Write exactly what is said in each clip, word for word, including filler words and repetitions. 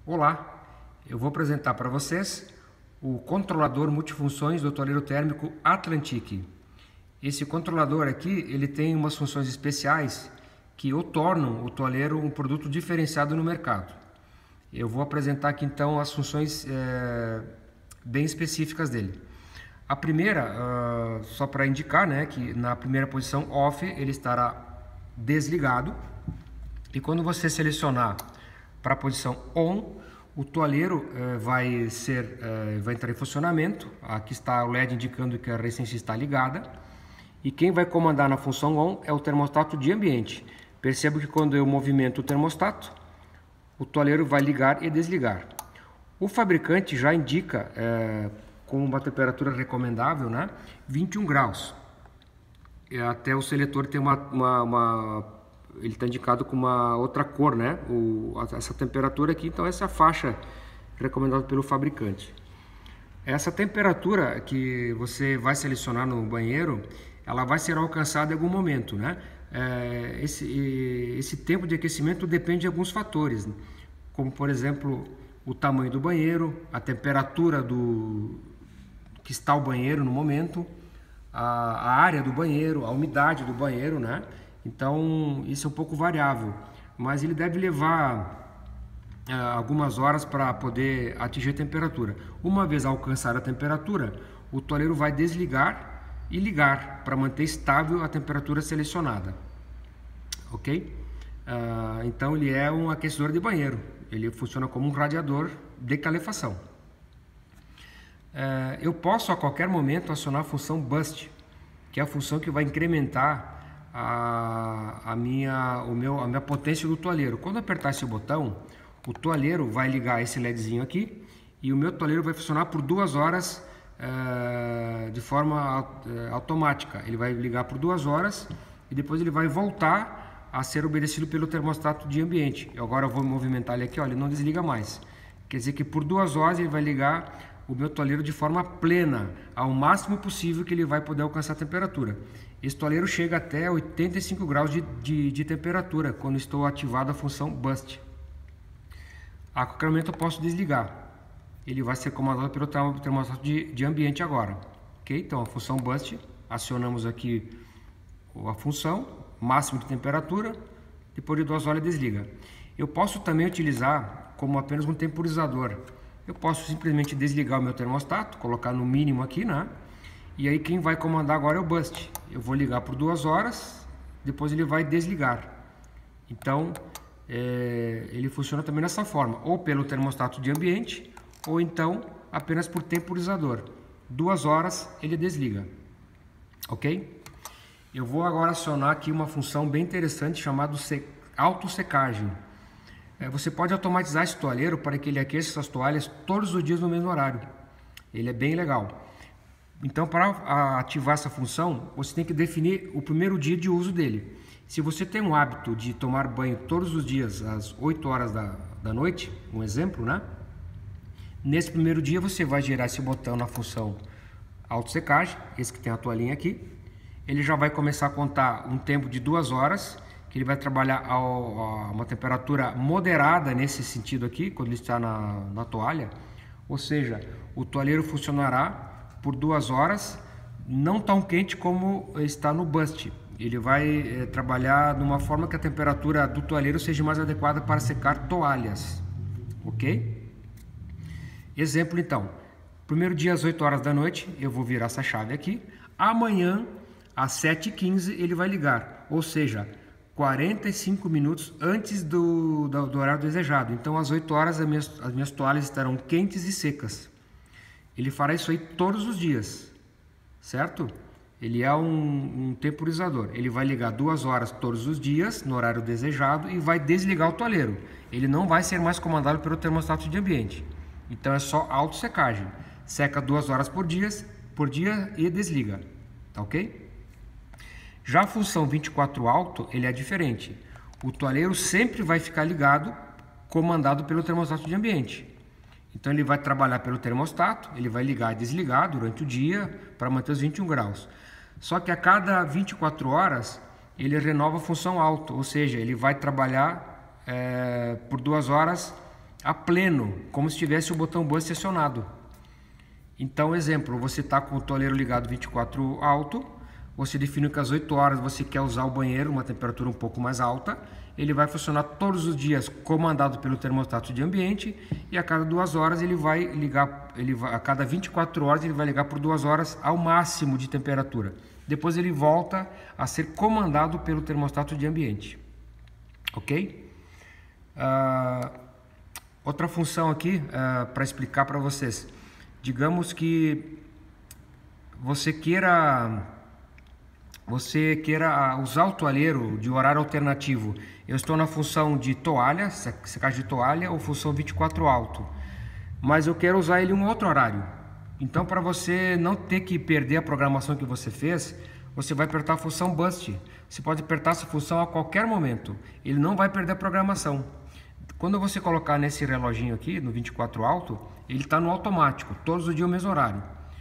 Olá, eu vou apresentar para vocês o controlador multifunções do toalheiro térmico Atlantic. Esse controlador aqui, ele tem umas funções especiais que o tornam o toalheiro um produto diferenciado no mercado. Eu vou apresentar aqui então as funções é, bem específicas dele. A primeira, uh, só para indicar, né, que na primeira posição off ele estará desligado, e quando você selecionar para a posição on, o toalheiro eh, vai ser eh, vai entrar em funcionamento. Aqui está o L E D indicando que a resistência está ligada, e quem vai comandar na função on é o termostato de ambiente. Perceba que quando eu movimento o termostato, o toalheiro vai ligar e desligar. O fabricante já indica eh, com uma temperatura recomendável, né, vinte e um graus. E até o seletor tem uma, uma, uma ele está indicado com uma outra cor, né? O, essa temperatura aqui, então essa é a faixa recomendada pelo fabricante. Essa temperatura que você vai selecionar no banheiro, ela vai ser alcançada em algum momento, né? É, esse, esse tempo de aquecimento depende de alguns fatores, né? Como por exemplo o tamanho do banheiro, a temperatura do que está o banheiro no momento, a, a área do banheiro, a umidade do banheiro, né? Então, isso é um pouco variável, mas ele deve levar uh, algumas horas para poder atingir a temperatura. Uma vez alcançar a temperatura, o toalheiro vai desligar e ligar para manter estável a temperatura selecionada. Ok? Uh, então, ele é um aquecedor de banheiro. Ele funciona como um radiador de calefação. Uh, eu posso a qualquer momento acionar a função Boost, que é a função que vai incrementar A, a, minha, o meu, a minha potência do toalheiro. Quando apertar esse botão, o toalheiro vai ligar esse LEDzinho aqui, e o meu toalheiro vai funcionar por duas horas uh, de forma uh, automática. Ele vai ligar por duas horas e depois ele vai voltar a ser obedecido pelo termostato de ambiente. Eu agora eu vou movimentar ele aqui, ó, ele não desliga mais. Quer dizer que por duas horas ele vai ligar o meu toalheiro de forma plena, ao máximo possível que ele vai poder alcançar a temperatura. Esse toalheiro chega até oitenta e cinco graus de, de, de temperatura quando estou ativado a função Boost. A qualquer momento eu posso desligar. Ele vai ser comandado pelo termostato de, de ambiente agora. Ok? Então a função Boost, acionamos aqui a função, máximo de temperatura, depois de duas horas desliga. Eu posso também utilizar como apenas um temporizador. Eu posso simplesmente desligar o meu termostato, colocar no mínimo aqui, né? E aí quem vai comandar agora é o Boost. Eu vou ligar por duas horas, depois ele vai desligar. Então, é, ele funciona também dessa forma, ou pelo termostato de ambiente, ou então apenas por temporizador. Duas horas ele desliga. Ok? Eu vou agora acionar aqui uma função bem interessante chamada autossecagem. É, você pode automatizar esse toalheiro para que ele aqueça essas toalhas todos os dias no mesmo horário. Ele é bem legal. Então, para ativar essa função, você tem que definir o primeiro dia de uso dele. Se você tem um hábito de tomar banho todos os dias às oito horas da, da noite, um exemplo, né? Nesse primeiro dia você vai girar esse botão na função autossecagem, esse que tem a toalhinha aqui. Ele já vai começar a contar um tempo de duas horas, que ele vai trabalhar a, a uma temperatura moderada nesse sentido aqui, quando ele está na, na toalha. Ou seja, o toalheiro funcionará por duas horas, não tão quente como está no Boost. Ele vai é, trabalhar de uma forma que a temperatura do toalheiro seja mais adequada para secar toalhas. Ok? Exemplo então. Primeiro dia às oito horas da noite, eu vou virar essa chave aqui. Amanhã, às sete e quinze, ele vai ligar. Ou seja, quarenta e cinco minutos antes do, do, do horário desejado. Então, às oito horas, as minhas, as minhas toalhas estarão quentes e secas. Ele fará isso aí todos os dias, certo? Ele é um, um temporizador. Ele vai ligar duas horas todos os dias, no horário desejado, e vai desligar o toalheiro. Ele não vai ser mais comandado pelo termostato de ambiente. Então, é só autossecagem. Seca duas horas por dia, por dia e desliga. Tá ok? Já a função vinte e quatro Auto, ele é diferente. O toalheiro sempre vai ficar ligado, comandado pelo termostato de ambiente. Então ele vai trabalhar pelo termostato, ele vai ligar e desligar durante o dia para manter os vinte e um graus. Só que a cada vinte e quatro horas ele renova a função auto, ou seja, ele vai trabalhar é, por duas horas a pleno, como se tivesse o botão bust acionado. Então, exemplo, você está com o toalheiro ligado vinte e quatro alto, você define que às oito horas você quer usar o banheiro, uma temperatura um pouco mais alta, ele vai funcionar todos os dias comandado pelo termostato de ambiente, e a cada duas horas ele vai ligar, ele vai, a cada vinte e quatro horas ele vai ligar por duas horas ao máximo de temperatura. Depois ele volta a ser comandado pelo termostato de ambiente. Ok? Uh, outra função aqui uh, para explicar para vocês. Digamos que você queira você queira usar o toalheiro de horário alternativo. Eu estou na função de toalha, secagem de toalha, ou função vinte e quatro alto, mas eu quero usar ele em um outro horário. Então, para você não ter que perder a programação que você fez, você vai apertar a função bust. Você pode apertar essa função a qualquer momento, ele não vai perder a programação. Quando você colocar nesse reloginho aqui, no vinte e quatro alto, ele está no automático, todos os dias o mesmo horário.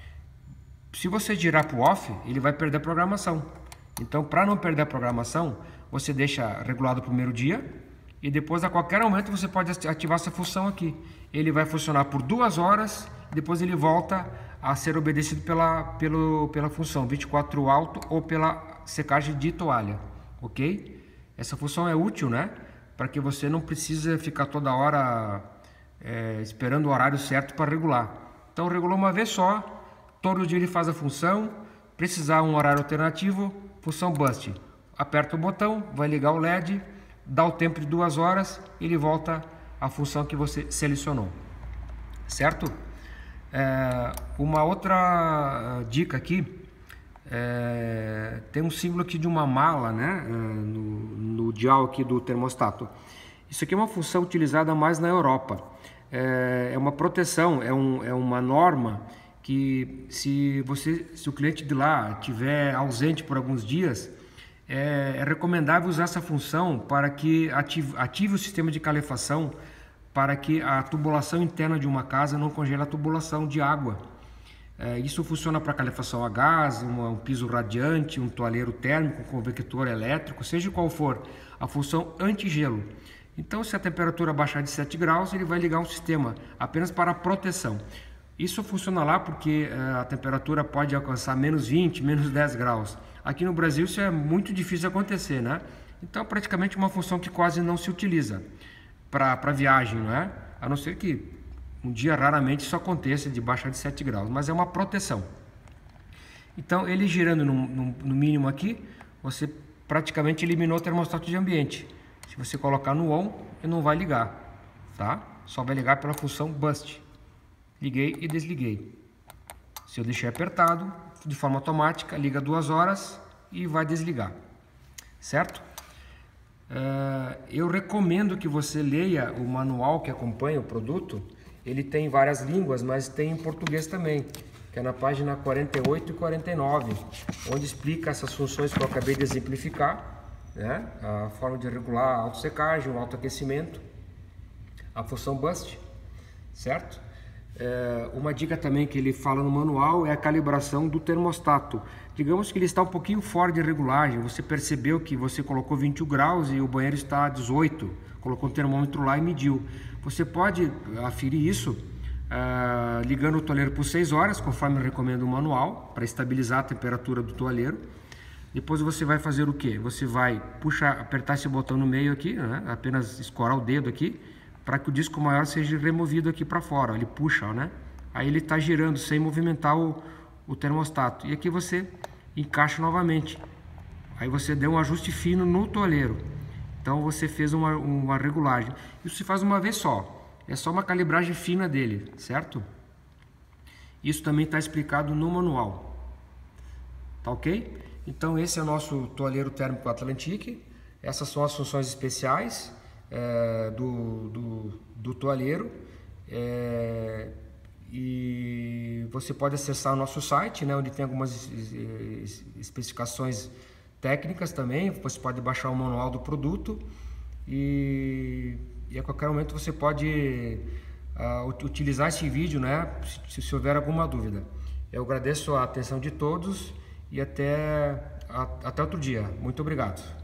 Se você girar para o off, ele vai perder a programação. Então, para não perder a programação, você deixa regulado o primeiro dia e depois, a qualquer momento, você pode ativar essa função aqui. Ele vai funcionar por duas horas, depois ele volta a ser obedecido pela, pelo, pela função vinte e quatro alto ou pela secagem de toalha, ok? Essa função é útil, né? Para que você não precise ficar toda hora é, esperando o horário certo para regular. Então, regulou uma vez só. Todo dia ele faz a função. Precisar um horário alternativo, função bust. Aperta o botão, vai ligar o L E D, dá o tempo de duas horas, ele volta à função que você selecionou. Certo? É, uma outra dica aqui, é, tem um símbolo aqui de uma mala, né, no, no dial aqui do termostato. Isso aqui é uma função utilizada mais na Europa. É, é uma proteção, é, um, é uma norma que se, você, se o cliente de lá estiver ausente por alguns dias, é, é recomendável usar essa função para que ative, ative o sistema de calefação, para que a tubulação interna de uma casa não congele a tubulação de água. É, isso funciona para calefação a gás, um, um piso radiante, um toalheiro térmico, um convector elétrico, seja qual for a função anti-gelo. Então, se a temperatura baixar de sete graus, ele vai ligar um sistema apenas para proteção. Isso funciona lá porque uh, a temperatura pode alcançar menos vinte, menos dez graus. Aqui no Brasil isso é muito difícil de acontecer, né? Então é praticamente uma função que quase não se utiliza para viagem, não é? A não ser que um dia raramente isso aconteça de baixar de sete graus, mas é uma proteção. Então ele girando no, no, no mínimo aqui, você praticamente eliminou o termostato de ambiente. Se você colocar no on, ele não vai ligar, tá? Só vai ligar pela função bust. Liguei e desliguei. Se eu deixar apertado, de forma automática, liga duas horas e vai desligar. Certo? Uh, eu recomendo que você leia o manual que acompanha o produto. Ele tem várias línguas, mas tem em português também, que é na página quarenta e oito e quarenta e nove, onde explica essas funções que eu acabei de exemplificar, né? A forma de regular a autossecagem, o autoaquecimento, a função bust, certo? É, uma dica também que ele fala no manual é a calibração do termostato. Digamos que ele está um pouquinho fora de regulagem, você percebeu que você colocou vinte e um graus e o banheiro está a dezoito, colocou um termômetro lá e mediu. Você pode aferir isso uh, ligando o toalheiro por seis horas, conforme recomenda o manual, para estabilizar a temperatura do toalheiro. Depois você vai fazer o que? Você vai puxar, apertar esse botão no meio aqui, né? Apenas escorar o dedo aqui, para que o disco maior seja removido aqui para fora, ele puxa, né? Aí ele está girando sem movimentar o, o termostato. E aqui você encaixa novamente. Aí você deu um ajuste fino no toalheiro. Então você fez uma, uma regulagem. Isso se faz uma vez só. É só uma calibragem fina dele, certo? Isso também está explicado no manual. Tá ok? Então esse é o nosso toalheiro térmico Atlantic. Essas são as funções especiais É, do, do, do toalheiro, é, e você pode acessar o nosso site, né, onde tem algumas especificações técnicas também. Você pode baixar o manual do produto e, e a qualquer momento você pode uh, utilizar esse vídeo, né, se, se houver alguma dúvida. Eu agradeço a atenção de todos e até, a, até outro dia. Muito obrigado.